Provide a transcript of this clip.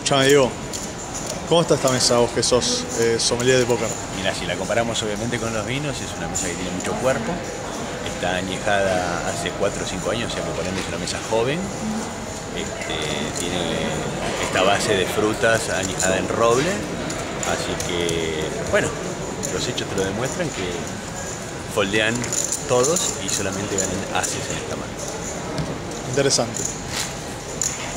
Escuchame, Diego, ¿cómo está esta mesa vos que sos sommelier de póker? Mira, si la comparamos obviamente con los vinos, es una mesa que tiene mucho cuerpo. Está añejada hace 4 o 5 años, o sea que por ende es una mesa joven. Tiene esta base de frutas añejada en roble. Así que, bueno, los hechos te lo demuestran que foldean todos y solamente ganan ases en esta mano. Interesante.